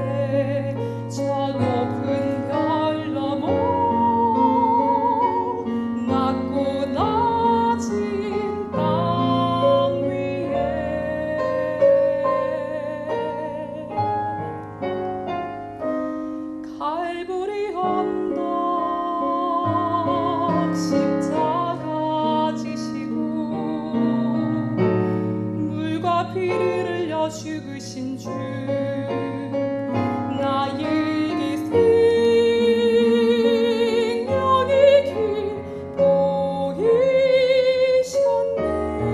때 저 높은 별 넘어 낮고 낮은 땅 위에 갈보리 언덕 십자가 지시고 물과 피를 흘려 죽으신 주 나에게 생명의 길 보이셨네.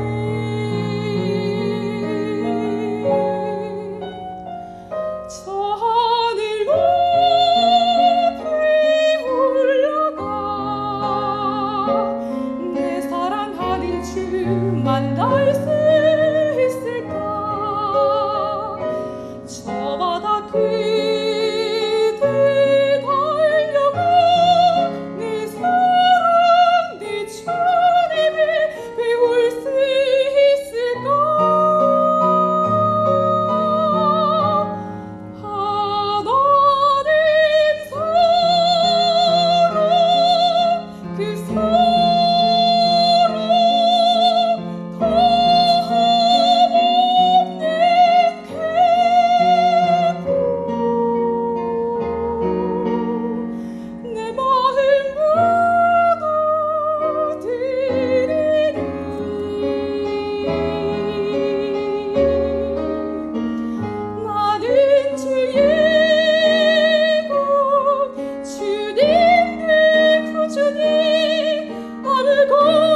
저 하늘 높이 올라가 내 사랑하는 주 만날 수 있을까. 저 바다 끝에 달려가 내 사랑 내 주님을 배울 수 있을까. 하나님 사랑 그 사랑 다함없는 계보 내 마음 모두 드리리. 나는 주의 복 주님 내 구주니 아무것도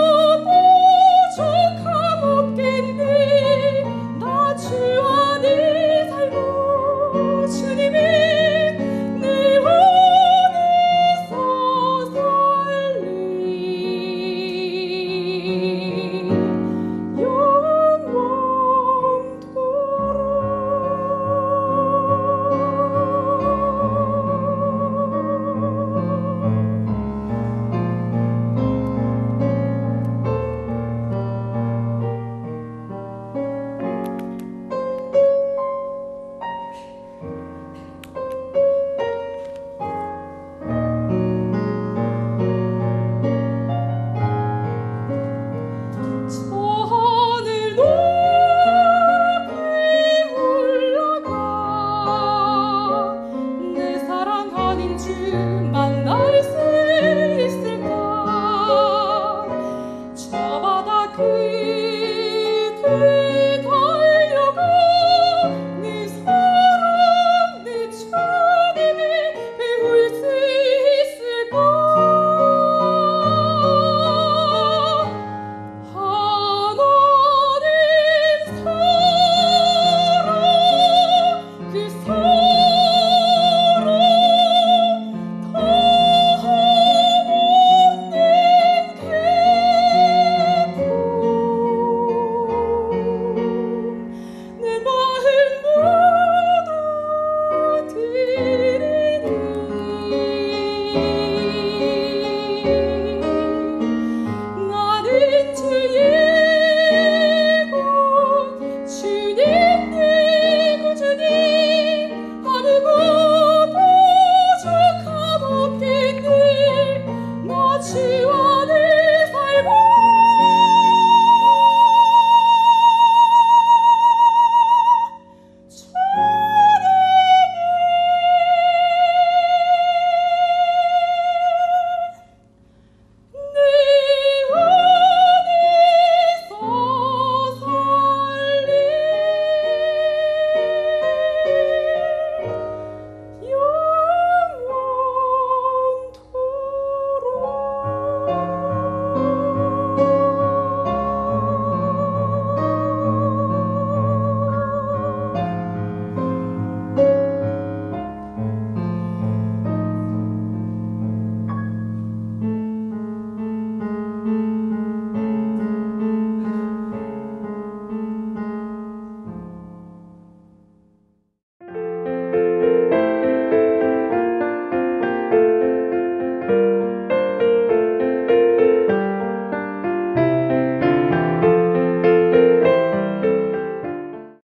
부족함 없겠네. 나 주 안에 살고 주님은 내 안에서 살리. 저 하늘 높이 올라가 내 사랑하는 주